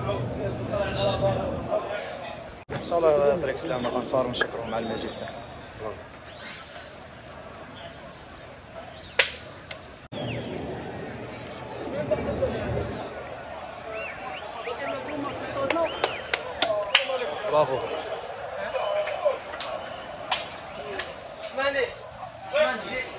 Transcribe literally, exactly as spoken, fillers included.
ان شاء الله فريق سلام الانصار ونشكرهم على المجيء تاعهم. برافو.